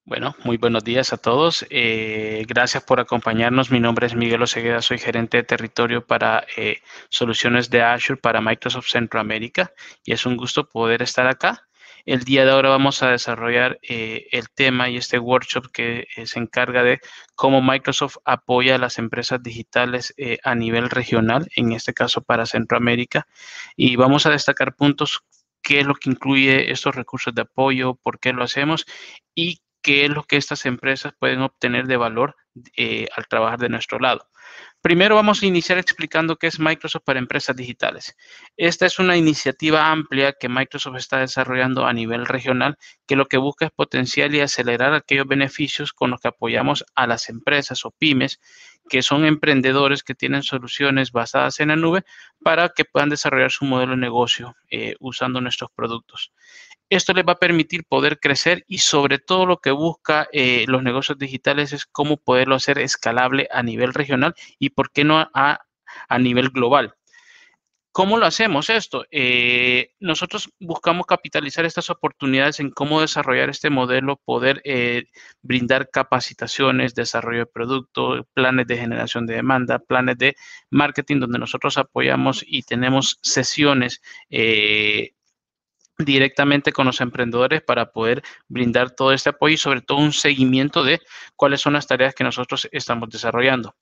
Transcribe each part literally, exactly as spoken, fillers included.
Bueno, muy buenos días a todos. Eh, gracias por acompañarnos. Mi nombre es Miguel Osegueda, soy gerente de territorio para eh, soluciones de Azure para Microsoft Centroamérica y es un gusto poder estar acá. El día de ahora vamos a desarrollar eh, el tema y este workshop que eh, se encarga de cómo Microsoft apoya a las empresas digitales eh, a nivel regional, en este caso para Centroamérica, y vamos a destacar puntos, qué es lo que incluye estos recursos de apoyo, por qué lo hacemos y qué es lo que estas empresas pueden obtener de valor eh, al trabajar de nuestro lado. Primero vamos a iniciar explicando qué es Microsoft para empresas digitales. Esta es una iniciativa amplia que Microsoft está desarrollando a nivel regional, que lo que busca es potenciar y acelerar aquellos beneficios con los que apoyamos a las empresas o pymes, que son emprendedores que tienen soluciones basadas en la nube para que puedan desarrollar su modelo de negocio eh, usando nuestros productos. Esto les va a permitir poder crecer y sobre todo lo que busca eh, los negocios digitales es cómo poderlo hacer escalable a nivel regional y por qué no a, a nivel global. ¿Cómo lo hacemos esto? Eh, nosotros buscamos capitalizar estas oportunidades en cómo desarrollar este modelo, poder eh, brindar capacitaciones, desarrollo de producto, planes de generación de demanda, planes de marketing, donde nosotros apoyamos y tenemos sesiones eh, directamente con los emprendedores para poder brindar todo este apoyo y sobre todo un seguimiento de cuáles son las tareas que nosotros estamos desarrollando.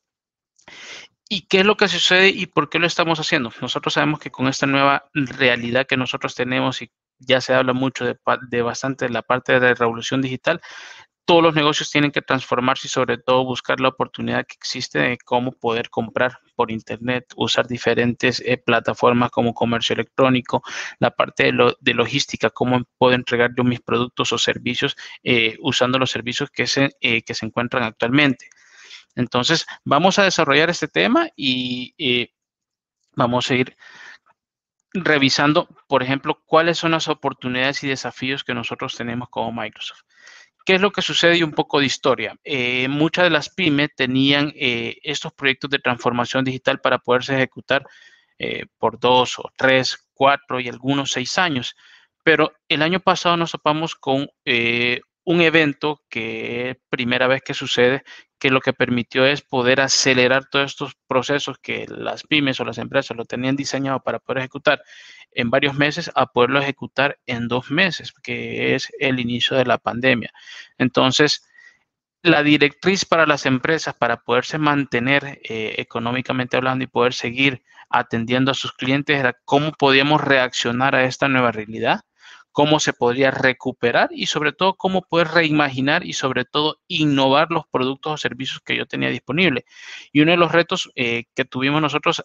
¿Y qué es lo que sucede y por qué lo estamos haciendo? Nosotros sabemos que con esta nueva realidad que nosotros tenemos y ya se habla mucho de, de bastante de la parte de la revolución digital, todos los negocios tienen que transformarse y sobre todo buscar la oportunidad que existe de cómo poder comprar por internet, usar diferentes eh, plataformas como comercio electrónico, la parte de, lo, de logística, cómo puedo entregar yo mis productos o servicios eh, usando los servicios que se, eh, que se encuentran actualmente. Entonces, vamos a desarrollar este tema y eh, vamos a ir revisando, por ejemplo, cuáles son las oportunidades y desafíos que nosotros tenemos como Microsoft. ¿Qué es lo que sucede y un poco de historia? Eh, muchas de las pymes tenían eh, estos proyectos de transformación digital para poderse ejecutar eh, por dos o tres, cuatro y algunos seis años. Pero el año pasado nos topamos con eh, un evento que es primera vez que sucede, que lo que permitió es poder acelerar todos estos procesos que las pymes o las empresas lo tenían diseñado para poder ejecutar en varios meses a poderlo ejecutar en dos meses, que es el inicio de la pandemia. Entonces, la directriz para las empresas para poderse mantener eh, económicamente hablando y poder seguir atendiendo a sus clientes era cómo podíamos reaccionar a esta nueva realidad, cómo se podría recuperar y sobre todo cómo poder reimaginar y sobre todo innovar los productos o servicios que yo tenía disponible. Y uno de los retos eh, que tuvimos nosotros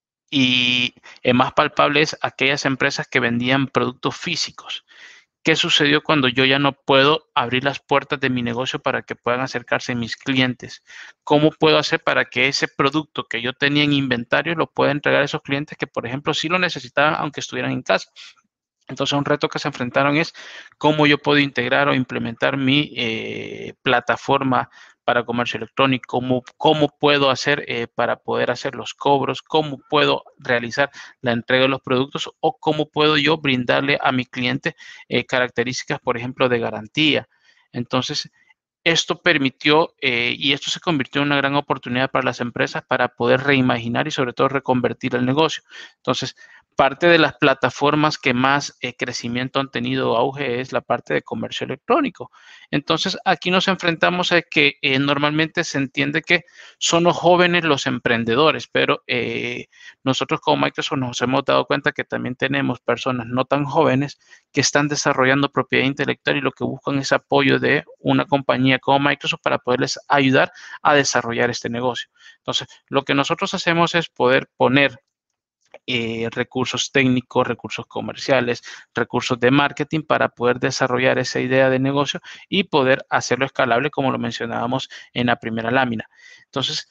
y eh, más palpable es aquellas empresas que vendían productos físicos. ¿Qué sucedió cuando yo ya no puedo abrir las puertas de mi negocio para que puedan acercarse mis clientes? ¿Cómo puedo hacer para que ese producto que yo tenía en inventario lo pueda entregar a esos clientes que, por ejemplo, sí lo necesitaban aunque estuvieran en casa? Entonces, un reto que se enfrentaron es cómo yo puedo integrar o implementar mi eh, plataforma para comercio electrónico, cómo, cómo puedo hacer eh, para poder hacer los cobros, cómo puedo realizar la entrega de los productos o cómo puedo yo brindarle a mi cliente eh, características, por ejemplo, de garantía. Entonces, esto permitió eh, y esto se convirtió en una gran oportunidad para las empresas para poder reimaginar y sobre todo reconvertir el negocio. Entonces, parte de las plataformas que más eh, crecimiento han tenido auge es la parte de comercio electrónico. Entonces, aquí nos enfrentamos a que eh, normalmente se entiende que son los jóvenes los emprendedores, pero eh, nosotros como Microsoft nos hemos dado cuenta que también tenemos personas no tan jóvenes que están desarrollando propiedad intelectual y lo que buscan es apoyo de una compañía como Microsoft para poderles ayudar a desarrollar este negocio. Entonces, lo que nosotros hacemos es poder poner eh, recursos técnicos, recursos comerciales, recursos de marketing para poder desarrollar esa idea de negocio y poder hacerlo escalable como lo mencionábamos en la primera lámina. Entonces,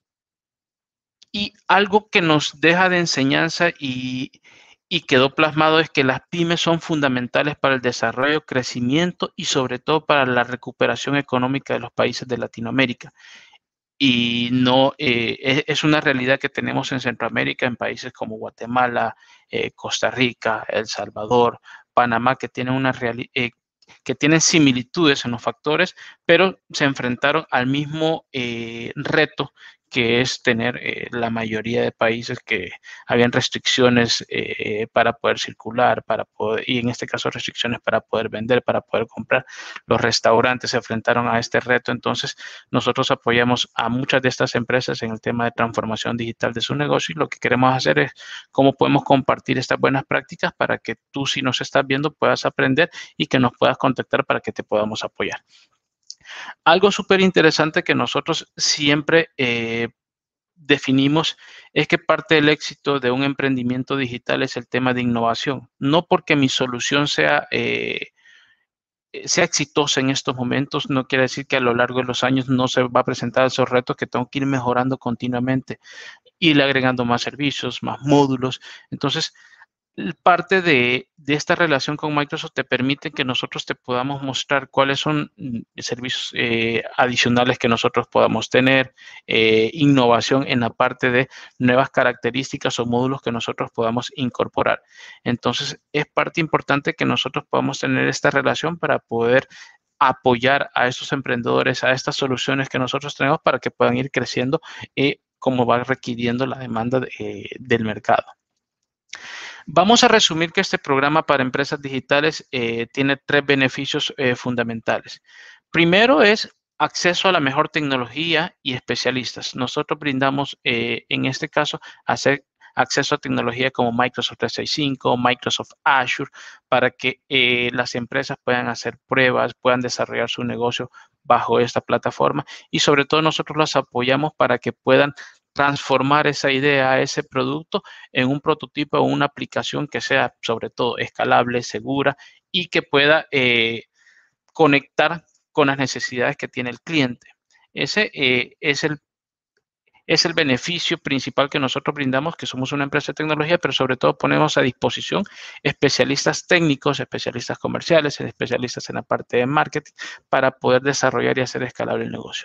y algo que nos deja de enseñanza y, y quedó plasmado es que las pymes son fundamentales para el desarrollo, crecimiento y sobre todo para la recuperación económica de los países de Latinoamérica. Y no eh, es, es, una realidad que tenemos en Centroamérica, en países como Guatemala, eh, Costa Rica, El Salvador, Panamá, que tienen una realidad. Eh, que tienen similitudes en los factores, pero se enfrentaron al mismo eh, reto, que es tener eh, la mayoría de países que habían restricciones eh, para poder circular, para poder, y en este caso restricciones para poder vender, para poder comprar. Los restaurantes se enfrentaron a este reto, entonces nosotros apoyamos a muchas de estas empresas en el tema de transformación digital de su negocio, y lo que queremos hacer es cómo podemos compartir estas buenas prácticas para que tú, si nos estás viendo, puedas aprender y que nos puedas contactar para que te podamos apoyar. Algo súper interesante que nosotros siempre eh, definimos es que parte del éxito de un emprendimiento digital es el tema de innovación. No porque mi solución sea, eh, sea exitosa en estos momentos, no quiere decir que a lo largo de los años no se va a presentar esos retos, que tengo que ir mejorando continuamente, ir agregando más servicios, más módulos. Entonces, parte de, de esta relación con Microsoft te permite que nosotros te podamos mostrar cuáles son mm, servicios eh, adicionales que nosotros podamos tener, eh, innovación en la parte de nuevas características o módulos que nosotros podamos incorporar. Entonces, es parte importante que nosotros podamos tener esta relación para poder apoyar a estos emprendedores, a estas soluciones que nosotros tenemos para que puedan ir creciendo eh, como va requiriendo la demanda de, eh, del mercado. Vamos a resumir que este programa para empresas digitales eh, tiene tres beneficios eh, fundamentales. Primero es acceso a la mejor tecnología y especialistas. Nosotros brindamos, eh, en este caso, hacer acceso a tecnología como Microsoft trescientos sesenta y cinco, Microsoft Azure, para que eh, las empresas puedan hacer pruebas, puedan desarrollar su negocio bajo esta plataforma, y sobre todo nosotros los apoyamos para que puedan transformar esa idea, ese producto, en un prototipo o una aplicación que sea sobre todo escalable, segura y que pueda eh, conectar con las necesidades que tiene el cliente. Ese eh, es el es el beneficio principal que nosotros brindamos, que somos una empresa de tecnología, pero sobre todo ponemos a disposición especialistas técnicos, especialistas comerciales, especialistas en la parte de marketing, para poder desarrollar y hacer escalable el negocio.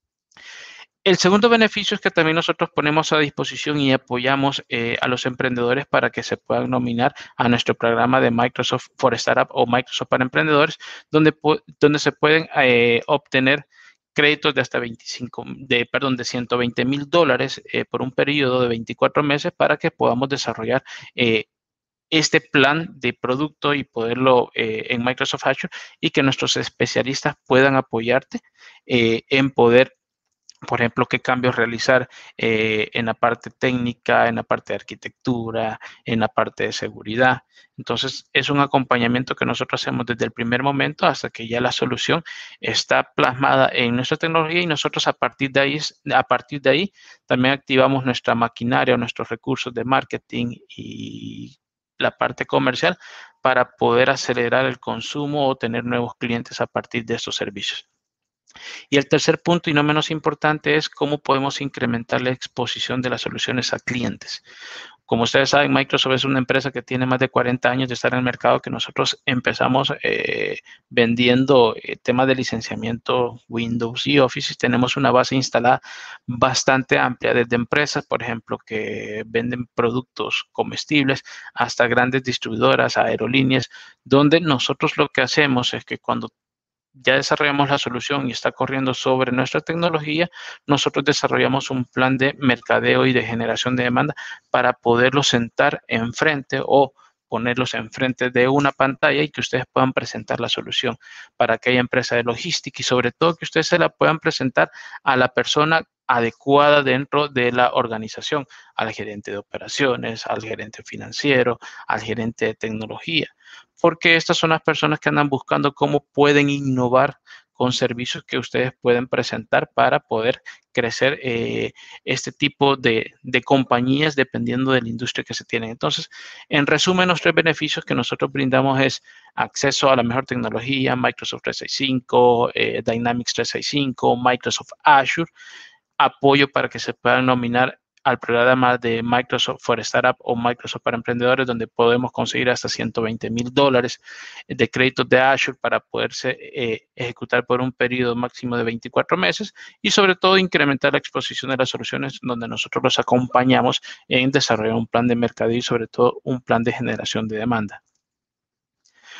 El segundo beneficio es que también nosotros ponemos a disposición y apoyamos eh, a los emprendedores para que se puedan nominar a nuestro programa de Microsoft for Startup o Microsoft para Emprendedores, donde, donde se pueden eh, obtener créditos de hasta veinticinco, de, perdón, de ciento veinte mil dólares eh, por un periodo de veinticuatro meses para que podamos desarrollar eh, este plan de producto y poderlo eh, en Microsoft Azure, y que nuestros especialistas puedan apoyarte eh, en poder, por ejemplo, qué cambios realizar eh, en la parte técnica, en la parte de arquitectura, en la parte de seguridad. Entonces, es un acompañamiento que nosotros hacemos desde el primer momento hasta que ya la solución está plasmada en nuestra tecnología, y nosotros a partir de ahí, a partir de ahí también activamos nuestra maquinaria, nuestros recursos de marketing y la parte comercial para poder acelerar el consumo o tener nuevos clientes a partir de estos servicios. Y el tercer punto, y no menos importante, es cómo podemos incrementar la exposición de las soluciones a clientes. Como ustedes saben, Microsoft es una empresa que tiene más de cuarenta años de estar en el mercado, que nosotros empezamos eh, vendiendo eh, temas de licenciamiento Windows y Office, y tenemos una base instalada bastante amplia, desde empresas, por ejemplo, que venden productos comestibles, hasta grandes distribuidoras, aerolíneas, donde nosotros lo que hacemos es que cuando ya desarrollamos la solución y está corriendo sobre nuestra tecnología, nosotros desarrollamos un plan de mercadeo y de generación de demanda para poderlos sentar enfrente o ponerlos enfrente de una pantalla y que ustedes puedan presentar la solución para aquella empresa de logística, y sobre todo que ustedes se la puedan presentar a la persona adecuada dentro de la organización, al gerente de operaciones, al gerente financiero, al gerente de tecnología, porque estas son las personas que andan buscando cómo pueden innovar con servicios que ustedes pueden presentar para poder crecer eh, este tipo de, de compañías dependiendo de la industria que se tiene. Entonces, en resumen, los tres beneficios que nosotros brindamos es acceso a la mejor tecnología, Microsoft trescientos sesenta y cinco, eh, Dynamics trescientos sesenta y cinco, Microsoft Azure, apoyo para que se puedan nominar al programa de Microsoft for Startup o Microsoft para Emprendedores, donde podemos conseguir hasta ciento veinte mil dólares de créditos de Azure para poderse eh, ejecutar por un periodo máximo de veinticuatro meses, y sobre todo incrementar la exposición de las soluciones, donde nosotros los acompañamos en desarrollar un plan de mercadeo y sobre todo un plan de generación de demanda.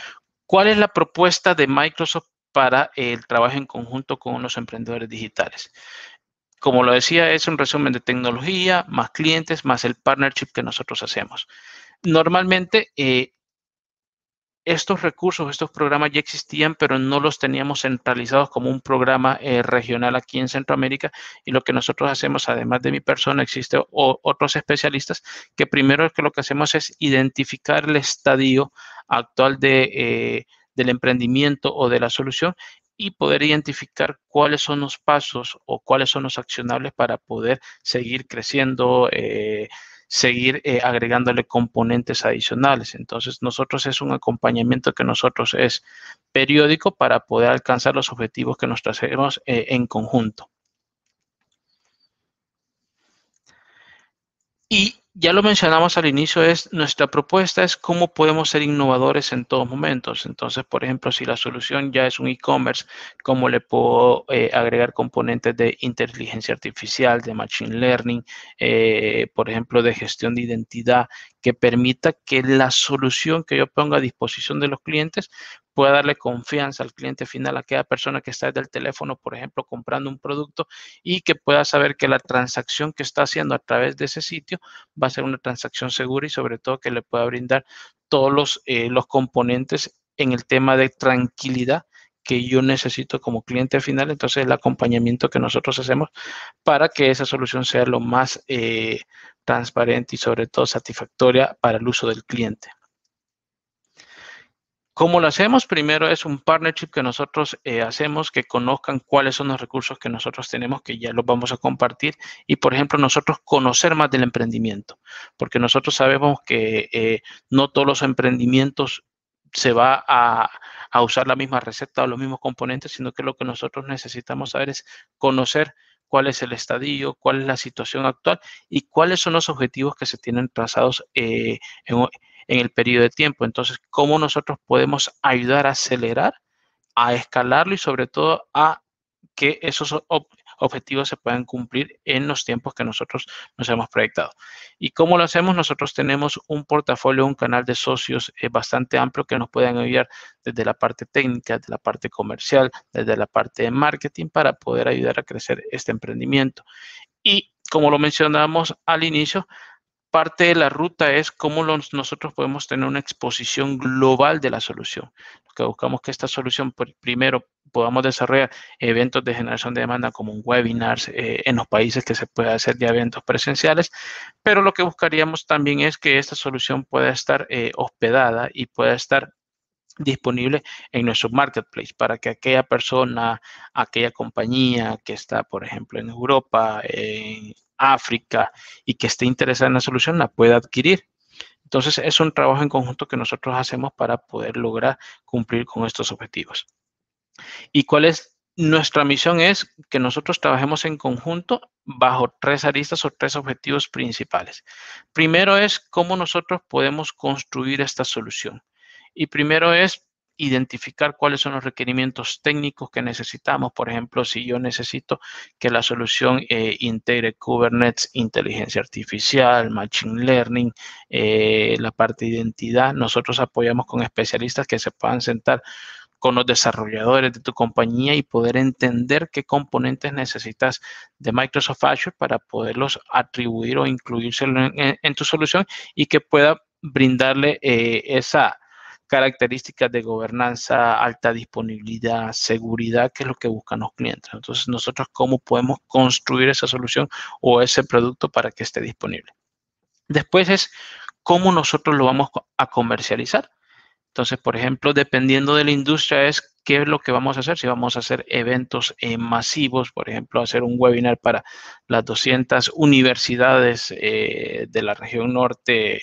¿Cuál es la propuesta de Microsoft para el trabajo en conjunto con los emprendedores digitales? Como lo decía, es un resumen de tecnología, más clientes, más el partnership que nosotros hacemos. Normalmente, eh, estos recursos, estos programas ya existían, pero no los teníamos centralizados como un programa eh, regional aquí en Centroamérica. Y lo que nosotros hacemos, además de mi persona, existe o, otros especialistas que primero que lo que hacemos es identificar el estadio actual de, eh, del emprendimiento o de la solución y poder identificar cuáles son los pasos o cuáles son los accionables para poder seguir creciendo, eh, seguir eh, agregándole componentes adicionales. Entonces, nosotros es un acompañamiento que nosotros es periódico para poder alcanzar los objetivos que nos trazamos eh, en conjunto. Y ya lo mencionamos al inicio, es nuestra propuesta es cómo podemos ser innovadores en todos momentos. Entonces, por ejemplo, si la solución ya es un e-commerce, ¿cómo le puedo eh, agregar componentes de inteligencia artificial, de machine learning, eh, por ejemplo, de gestión de identidad, que permita que la solución que yo ponga a disposición de los clientes pueda darle confianza al cliente final, a aquella persona que está desde el teléfono, por ejemplo, comprando un producto y que pueda saber que la transacción que está haciendo a través de ese sitio va a ser una transacción segura y sobre todo que le pueda brindar todos los, eh, los componentes en el tema de tranquilidad que yo necesito como cliente final. Entonces, el acompañamiento que nosotros hacemos para que esa solución sea lo más eh, transparente y sobre todo satisfactoria para el uso del cliente. ¿Cómo lo hacemos? Primero es un partnership que nosotros eh, hacemos, que conozcan cuáles son los recursos que nosotros tenemos, que ya los vamos a compartir. Y, por ejemplo, nosotros conocer más del emprendimiento, porque nosotros sabemos que eh, no todos los emprendimientos se va a, a usar la misma receta o los mismos componentes, sino que lo que nosotros necesitamos saber es conocer cuál es el estadio, cuál es la situación actual y cuáles son los objetivos que se tienen trazados eh, en, en el periodo de tiempo. Entonces, ¿cómo nosotros podemos ayudar a acelerar, a escalarlo y sobre todo a que esos ob objetivos se puedan cumplir en los tiempos que nosotros nos hemos proyectado? ¿Y cómo lo hacemos? Nosotros tenemos un portafolio, un canal de socios eh, bastante amplio que nos pueden ayudar desde la parte técnica, desde la parte comercial, desde la parte de marketing para poder ayudar a crecer este emprendimiento. Y como lo mencionamos al inicio, parte de la ruta es cómo los, nosotros podemos tener una exposición global de la solución. Lo que buscamos que esta solución, primero, podamos desarrollar eventos de generación de demanda como un webinar eh, en los países que se pueda hacer ya eventos presenciales, pero lo que buscaríamos también es que esta solución pueda estar eh, hospedada y pueda estar disponible en nuestro marketplace para que aquella persona, aquella compañía que está, por ejemplo, en Europa, en África y que esté interesada en la solución la pueda adquirir. Entonces, es un trabajo en conjunto que nosotros hacemos para poder lograr cumplir con estos objetivos. ¿Y cuál es nuestra misión? Es que nosotros trabajemos en conjunto bajo tres aristas o tres objetivos principales. Primero es cómo nosotros podemos construir esta solución. Y primero es identificar cuáles son los requerimientos técnicos que necesitamos. Por ejemplo, si yo necesito que la solución eh, integre Kubernetes, inteligencia artificial, machine learning, eh, la parte de identidad, nosotros apoyamos con especialistas que se puedan sentar con los desarrolladores de tu compañía y poder entender qué componentes necesitas de Microsoft Azure para poderlos atribuir o incluírselo en, en, en tu solución y que pueda brindarle eh, esa características de gobernanza, alta disponibilidad, seguridad, que es lo que buscan los clientes. Entonces, nosotros cómo podemos construir esa solución o ese producto para que esté disponible. Después es cómo nosotros lo vamos a comercializar. Entonces, por ejemplo, dependiendo de la industria es qué es lo que vamos a hacer. Si vamos a hacer eventos eh, masivos, por ejemplo, hacer un webinar para las doscientas universidades eh, de la región norte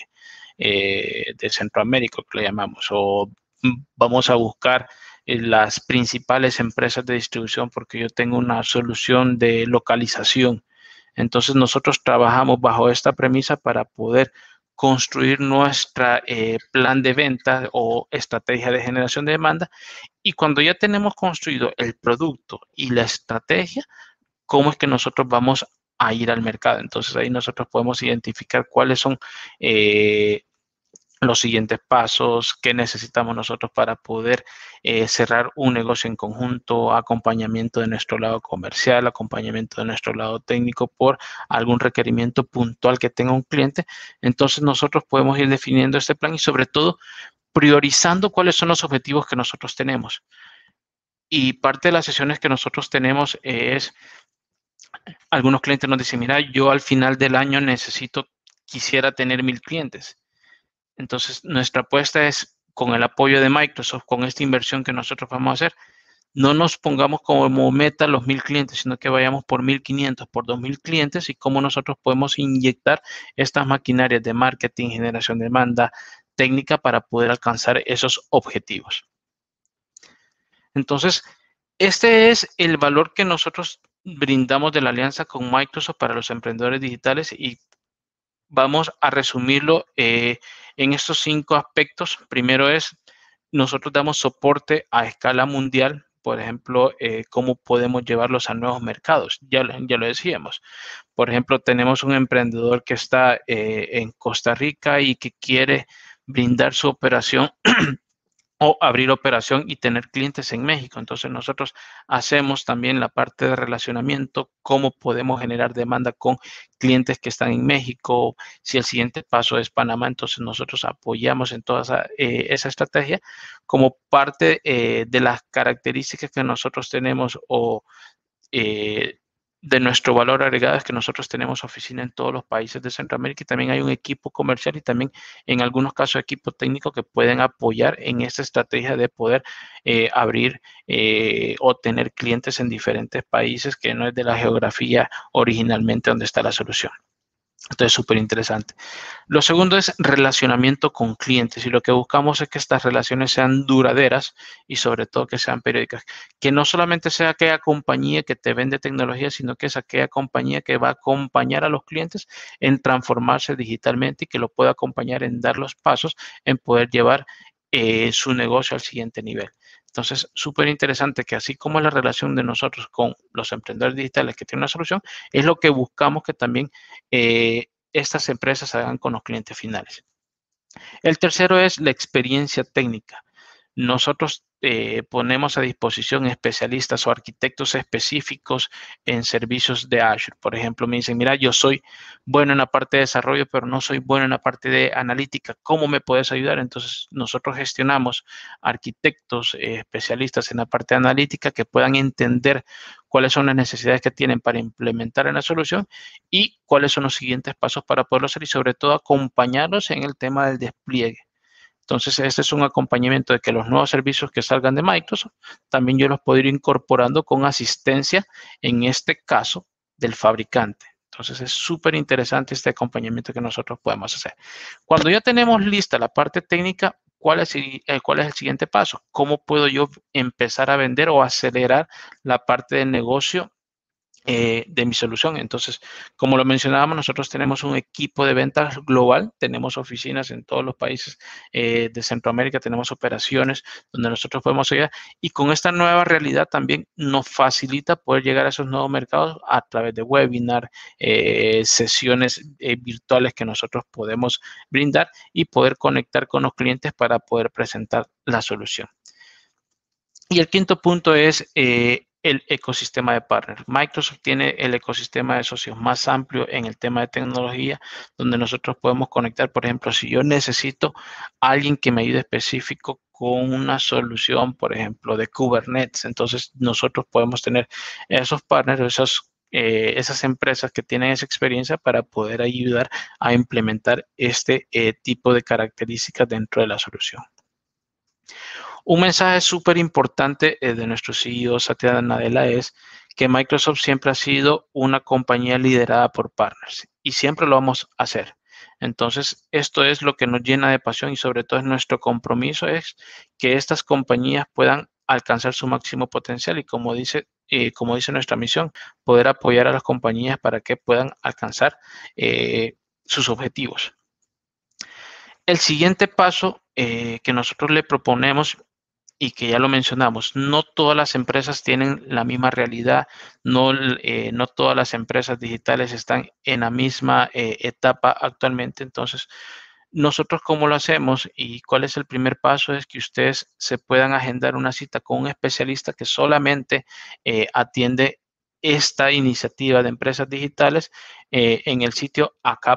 eh, de Centroamérica, que le llamamos, o vamos a buscar eh, las principales empresas de distribución porque yo tengo una solución de localización. Entonces, nosotros trabajamos bajo esta premisa para poder construir nuestra eh, plan de venta o estrategia de generación de demanda. Y cuando ya tenemos construido el producto y la estrategia, ¿cómo es que nosotros vamos a ir al mercado? Entonces ahí nosotros podemos identificar cuáles son eh, los siguientes pasos, qué necesitamos nosotros para poder eh, cerrar un negocio en conjunto, acompañamiento de nuestro lado comercial, acompañamiento de nuestro lado técnico por algún requerimiento puntual que tenga un cliente. Entonces nosotros podemos ir definiendo este plan y sobre todo priorizando cuáles son los objetivos que nosotros tenemos. Y parte de las sesiones que nosotros tenemos es, algunos clientes nos dicen, mira, yo al final del año necesito, quisiera tener mil clientes. Entonces, nuestra apuesta es, con el apoyo de Microsoft, con esta inversión que nosotros vamos a hacer, no nos pongamos como meta los mil clientes, sino que vayamos por mil quinientos, por dos mil clientes y cómo nosotros podemos inyectar estas maquinarias de marketing, generación de demanda, técnica para poder alcanzar esos objetivos. Entonces, este es el valor que nosotros brindamos de la alianza con Microsoft para los emprendedores digitales y vamos a resumirlo eh, en estos cinco aspectos. Primero es, nosotros damos soporte a escala mundial, por ejemplo, eh, cómo podemos llevarlos a nuevos mercados. Ya, ya lo decíamos. Por ejemplo, tenemos un emprendedor que está eh, en Costa Rica y que quiere brindar su operación o abrir operación y tener clientes en México. Entonces nosotros hacemos también la parte de relacionamiento, cómo podemos generar demanda con clientes que están en México. Si el siguiente paso es Panamá, entonces nosotros apoyamos en toda esa, eh, esa estrategia como parte eh, de las características que nosotros tenemos o eh, de nuestro valor agregado es que nosotros tenemos oficina en todos los países de Centroamérica y también hay un equipo comercial y también en algunos casos equipo técnico que pueden apoyar en esta estrategia de poder eh, abrir eh, o tener clientes en diferentes países que no es de la geografía originalmente donde está la solución. Entonces, súper interesante. Lo segundo es relacionamiento con clientes y lo que buscamos es que estas relaciones sean duraderas y sobre todo que sean periódicas. Que no solamente sea aquella compañía que te vende tecnología, sino que es aquella compañía que va a acompañar a los clientes en transformarse digitalmente y que lo pueda acompañar en dar los pasos en poder llevar eh, su negocio al siguiente nivel. Entonces, súper interesante que así como la relación de nosotros con los emprendedores digitales que tienen una solución, es lo que buscamos que también eh, estas empresas hagan con los clientes finales. El tercero es la experiencia técnica. Nosotros eh, ponemos a disposición especialistas o arquitectos específicos en servicios de Azure. Por ejemplo, me dicen, mira, yo soy bueno en la parte de desarrollo, pero no soy bueno en la parte de analítica. ¿Cómo me puedes ayudar? Entonces, nosotros gestionamos arquitectos eh, especialistas en la parte de analítica que puedan entender cuáles son las necesidades que tienen para implementar en la solución y cuáles son los siguientes pasos para poderlo hacer y sobre todo acompañarlos en el tema del despliegue. Entonces, este es un acompañamiento de que los nuevos servicios que salgan de Microsoft, también yo los puedo ir incorporando con asistencia, en este caso, del fabricante. Entonces, es súper interesante este acompañamiento que nosotros podemos hacer. Cuando ya tenemos lista la parte técnica, ¿cuál es, el, cuál es el siguiente paso? ¿Cómo puedo yo empezar a vender o acelerar la parte del negocio Eh, de mi solución? Entonces, como lo mencionábamos, nosotros tenemos un equipo de ventas global, tenemos oficinas en todos los países eh, de Centroamérica, tenemos operaciones donde nosotros podemos llegar y con esta nueva realidad también nos facilita poder llegar a esos nuevos mercados a través de webinar, eh, sesiones eh, virtuales que nosotros podemos brindar y poder conectar con los clientes para poder presentar la solución. Y el quinto punto es eh, el ecosistema de partners. Microsoft tiene el ecosistema de socios más amplio en el tema de tecnología, donde nosotros podemos conectar, por ejemplo, si yo necesito a alguien que me ayude específico con una solución, por ejemplo, de Kubernetes, entonces nosotros podemos tener esos partners, esos, eh, esas empresas que tienen esa experiencia para poder ayudar a implementar este eh, tipo de características dentro de la solución. Un mensaje súper importante eh, de nuestro C E O, Satya Nadella, es que Microsoft siempre ha sido una compañía liderada por partners y siempre lo vamos a hacer. Entonces, esto es lo que nos llena de pasión y sobre todo es nuestro compromiso es que estas compañías puedan alcanzar su máximo potencial y como dice, eh, como dice nuestra misión, poder apoyar a las compañías para que puedan alcanzar eh, sus objetivos. El siguiente paso eh, que nosotros le proponemos y que ya lo mencionamos, no todas las empresas tienen la misma realidad, no, eh, no todas las empresas digitales están en la misma eh, etapa actualmente, entonces nosotros, ¿cómo lo hacemos y cuál es el primer paso? Es que ustedes se puedan agendar una cita con un especialista que solamente eh, atiende esta iniciativa de empresas digitales eh, en el sitio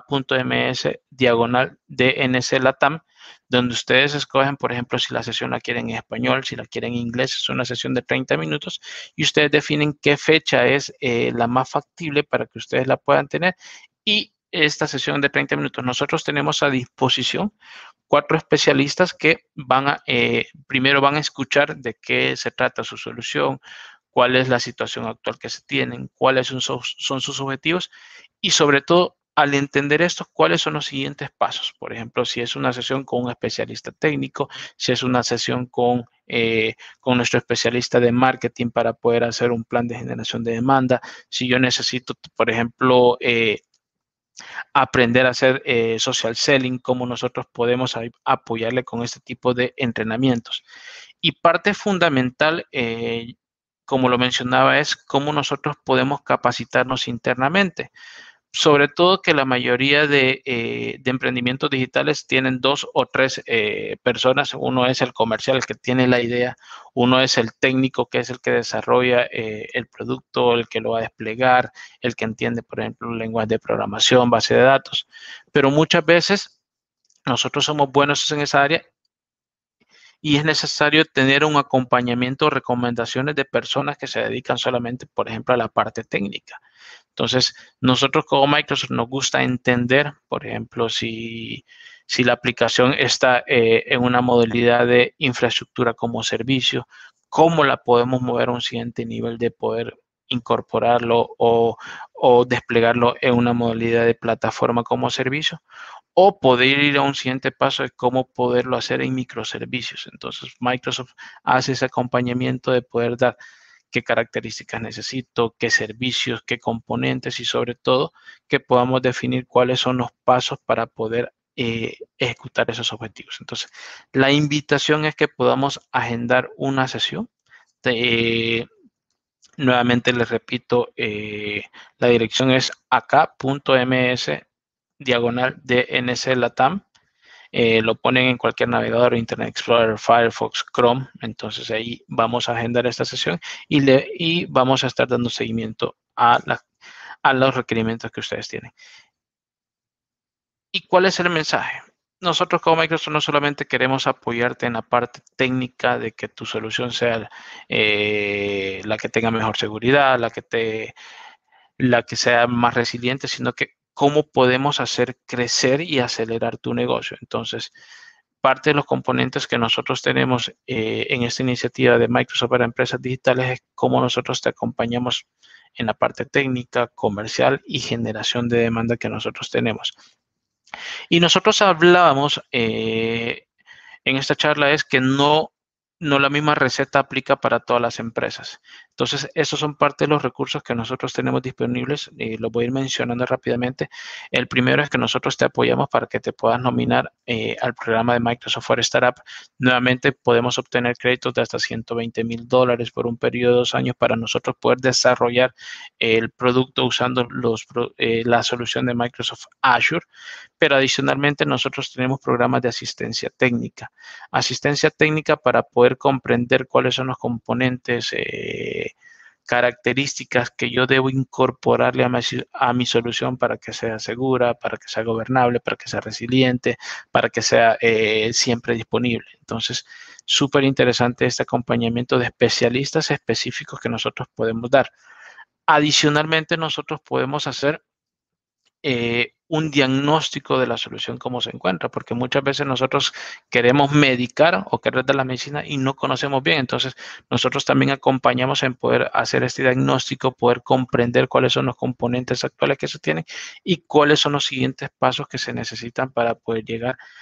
acá.ms diagonal D N C Latam, donde ustedes escogen, por ejemplo, si la sesión la quieren en español, si la quieren en inglés, es una sesión de treinta minutos y ustedes definen qué fecha es eh, la más factible para que ustedes la puedan tener. Y esta sesión de treinta minutos, nosotros tenemos a disposición cuatro especialistas que van a, eh, primero van a escuchar de qué se trata su solución, cuál es la situación actual que se tienen, cuáles son sus, son sus objetivos y sobre todo, al entender esto, cuáles son los siguientes pasos. Por ejemplo, si es una sesión con un especialista técnico, si es una sesión con, eh, con nuestro especialista de marketing para poder hacer un plan de generación de demanda, si yo necesito, por ejemplo, eh, aprender a hacer eh, social selling, cómo nosotros podemos apoyarle con este tipo de entrenamientos. Y parte fundamental, eh, como lo mencionaba, es cómo nosotros podemos capacitarnos internamente. Sobre todo que la mayoría de, eh, de emprendimientos digitales tienen dos o tres eh, personas. Uno es el comercial, el que tiene la idea. Uno es el técnico, que es el que desarrolla eh, el producto, el que lo va a desplegar, el que entiende, por ejemplo, lenguaje de programación, base de datos. Pero muchas veces nosotros somos buenos en esa área y es necesario tener un acompañamiento o recomendaciones de personas que se dedican solamente, por ejemplo, a la parte técnica. Entonces, nosotros como Microsoft nos gusta entender, por ejemplo, si, si la aplicación está eh, en una modalidad de infraestructura como servicio, cómo la podemos mover a un siguiente nivel de poder incorporarlo o, o desplegarlo en una modalidad de plataforma como servicio, o poder ir a un siguiente paso de cómo poderlo hacer en microservicios. Entonces, Microsoft hace ese acompañamiento de poder dar qué características necesito, qué servicios, qué componentes y sobre todo que podamos definir cuáles son los pasos para poder eh, ejecutar esos objetivos. Entonces, la invitación es que podamos agendar una sesión. De, nuevamente les repito, eh, la dirección es acá.ms diagonal D N C Latam. Eh, lo ponen en cualquier navegador, Internet Explorer, Firefox, Chrome. Entonces ahí vamos a agendar esta sesión y, le, y vamos a estar dando seguimiento a, la, a los requerimientos que ustedes tienen. ¿Y cuál es el mensaje? Nosotros como Microsoft no solamente queremos apoyarte en la parte técnica de que tu solución sea eh, la que tenga mejor seguridad, la que, te, la que sea más resiliente, sino que cómo podemos hacer crecer y acelerar tu negocio. Entonces, parte de los componentes que nosotros tenemos eh, en esta iniciativa de Microsoft para Empresas Digitales es cómo nosotros te acompañamos en la parte técnica, comercial y generación de demanda que nosotros tenemos. Y nosotros hablábamos eh, en esta charla es que no, no la misma receta aplica para todas las empresas. Entonces, esos son parte de los recursos que nosotros tenemos disponibles y los voy a ir mencionando rápidamente. El primero es que nosotros te apoyamos para que te puedas nominar eh, al programa de Microsoft for Startup. Nuevamente, podemos obtener créditos de hasta ciento veinte mil dólares por un periodo de dos años para nosotros poder desarrollar el producto usando los, eh, la solución de Microsoft Azure. Pero adicionalmente, nosotros tenemos programas de asistencia técnica. Asistencia técnica para poder comprender cuáles son los componentes, eh, características que yo debo incorporarle a mi, a mi solución para que sea segura, para que sea gobernable, para que sea resiliente, para que sea eh, siempre disponible. Entonces, súper interesante este acompañamiento de especialistas específicos que nosotros podemos dar. Adicionalmente, nosotros podemos hacer Eh, un diagnóstico de la solución cómo se encuentra, porque muchas veces nosotros queremos medicar o querer dar la medicina y no conocemos bien. Entonces, nosotros también acompañamos en poder hacer este diagnóstico, poder comprender cuáles son los componentes actuales que se tienen y cuáles son los siguientes pasos que se necesitan para poder llegar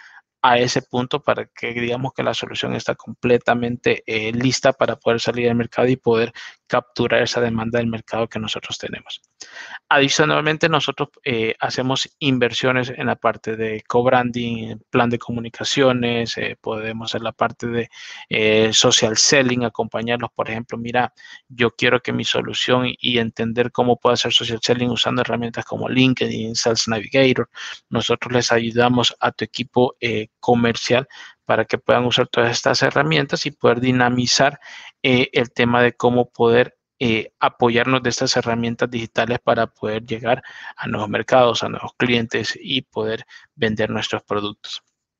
a ese punto para que digamos que la solución está completamente eh, lista para poder salir al mercado y poder capturar esa demanda del mercado que nosotros tenemos. Adicionalmente, nosotros eh, hacemos inversiones en la parte de co-branding, plan de comunicaciones, eh, podemos hacer la parte de eh, social selling, acompañarlos, por ejemplo, mira, yo quiero que mi solución y, y entender cómo puedo hacer social selling usando herramientas como LinkedIn, Sales Navigator. Nosotros les ayudamos a tu equipo eh, comercial para que puedan usar todas estas herramientas y poder dinamizar eh, el tema de cómo poder Eh, apoyarnos de estas herramientas digitales para poder llegar a nuevos mercados, a nuevos clientes y poder vender nuestros productos.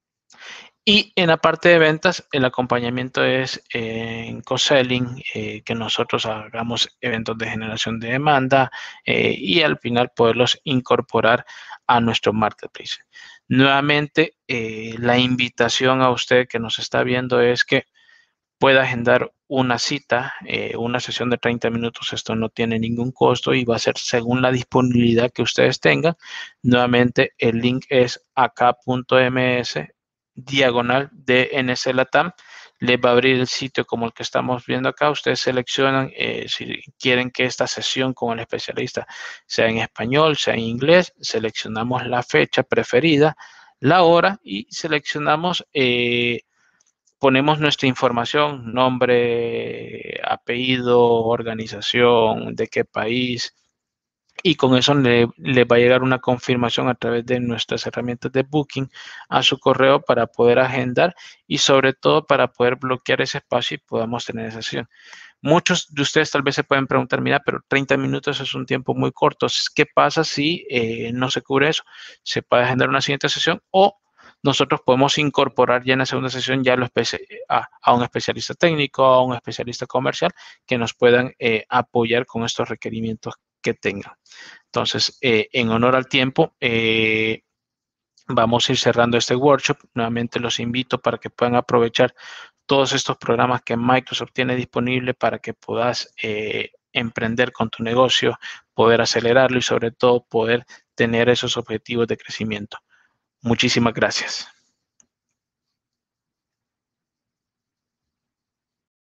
Y en la parte de ventas, el acompañamiento es eh, en co-selling, eh, que nosotros hagamos eventos de generación de demanda eh, y al final poderlos incorporar a nuestro marketplace. Nuevamente, eh, la invitación a usted que nos está viendo es que pueda agendar una cita, eh, una sesión de treinta minutos. Esto no tiene ningún costo y va a ser según la disponibilidad que ustedes tengan. Nuevamente, el link es acá.ms diagonal D N C Latam. Les va a abrir el sitio como el que estamos viendo acá. Ustedes seleccionan eh, si quieren que esta sesión con el especialista sea en español, sea en inglés. Seleccionamos la fecha preferida, la hora y seleccionamos eh, ponemos nuestra información, nombre, apellido, organización, de qué país, y con eso le, le, va a llegar una confirmación a través de nuestras herramientas de Booking a su correo para poder agendar y sobre todo para poder bloquear ese espacio y podamos tener esa sesión. Muchos de ustedes tal vez se pueden preguntar, mira, pero treinta minutos es un tiempo muy corto. ¿Qué pasa si eh, no se cubre eso? Se puede agendar una siguiente sesión o nosotros podemos incorporar ya en la segunda sesión ya lo a, a un especialista técnico, a un especialista comercial que nos puedan eh, apoyar con estos requerimientos que tengan. Entonces, eh, en honor al tiempo, eh, vamos a ir cerrando este workshop. Nuevamente los invito para que puedan aprovechar todos estos programas que Microsoft tiene disponible para que puedas eh, emprender con tu negocio, poder acelerarlo y sobre todo poder tener esos objetivos de crecimiento. Muchísimas gracias.